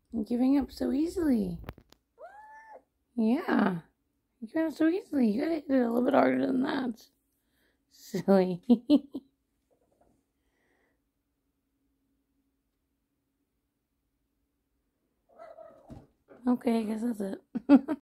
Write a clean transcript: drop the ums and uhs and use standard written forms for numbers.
You're giving up so easily. Yeah. You're giving up so easily. You gotta hit it a little bit harder than that. Silly. Okay, I guess that's it.